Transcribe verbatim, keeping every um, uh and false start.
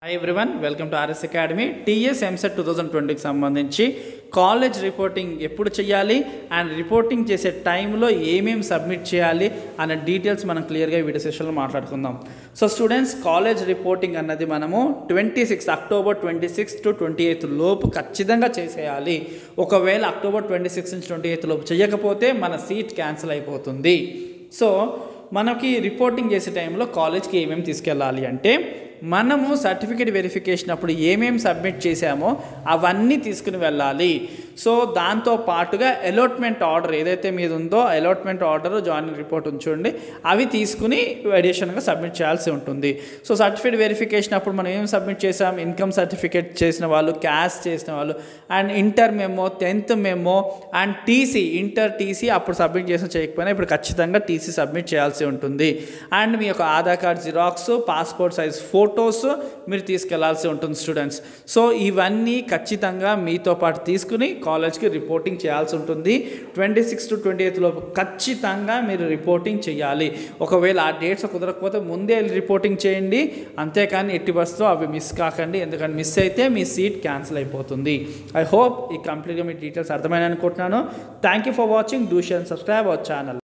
Hi everyone, welcome to RS academy. TS EAMCET two thousand ట్వంటీకి సంబంధించి college reporting ఎప్పుడు చేయాలి అండ్ రిపోర్టింగ్ చేసే టైంలో ఏమేమి సబ్మిట్ చేయాలి అనే డీటెయిల్స్ మనం క్లియర్గా ఈ వీడియో సెషన్లో మాట్లాడుకుందాం. సో స్టూడెంట్స్, కాలేజ్ రిపోర్టింగ్ అన్నది మనము twenty six October twenty six to twenty eighth లోపు ఖచ్చితంగా చేసేయాలి. ఒకవేళ అక్టోబర్ ట్వంటీ సిక్స్ నుంచి ట్వంటీ ఎయిత్ లోపు చేయకపోతే మన సీట్ క్యాన్సిల్ అయిపోతుంది. సో మనకి రిపోర్టింగ్ చేసే టైంలో కాలేజ్కి ఏమేమి తీసుకెళ్ళాలి అంటే, మనము సర్టిఫికేట్ వెరిఫికేషన్ అప్పుడు ఏమేమి సబ్మిట్ చేసామో అవన్నీ తీసుకుని వెళ్ళాలి. సో దాంతో పాటుగా అలాట్మెంట్ ఆర్డర్ ఏదైతే మీద ఉందో అలాట్మెంట్ ఆర్డర్, జాయినింగ్ రిపోర్ట్ ఉంచండి, అవి తీసుకుని అడిషనల్గా సబ్మిట్ చేయాల్సి ఉంటుంది. సో సర్టిఫికేట్ వెరిఫికేషన్ అప్పుడు మనం ఏం సబ్మిట్ చేసాం, ఇన్కమ్ సర్టిఫికేట్ చేసిన వాళ్ళు, క్యాష్ చేసిన వాళ్ళు, and inter memo, tenth memo and TC, inter TC అప్పుడు సబ్మిట్ చేసిన చేయకపోయినా ఇప్పుడు ఖచ్చితంగా టీసీ సబ్మిట్ చేయాల్సి ఉంటుంది. అండ్ మీ యొక్క Aadhaar card xerox, passport size photos మీరు తీసుకెళ్లాల్సి ఉంటుంది స్టూడెంట్స్. సో ఇవన్నీ ఖచ్చితంగా మీతో పాటు తీసుకుని కాలేజ్కి రిపోర్టింగ్ చేయాల్సి ఉంటుంది. Twenty six to twenty eighth లోపు ఖచ్చితంగా మీరు రిపోర్టింగ్ చేయాలి. ఒకవేళ ఆ డేట్స్ కుదరకపోతే ముందే రిపోర్టింగ్ చేయండి, అంతేకాని ఎట్టి బస్తో అవి మిస్ కాకండి, ఎందుకంటే మిస్ అయితే మీ సీట్ క్యాన్సిల్ అయిపోతుంది. ఐ హోప్ ఈ కంప్లీట్గా మీ డీటెయిల్స్ అర్థమైనా అనుకుంటున్నాను. Thank you for watching. Do share and subscribe our channel.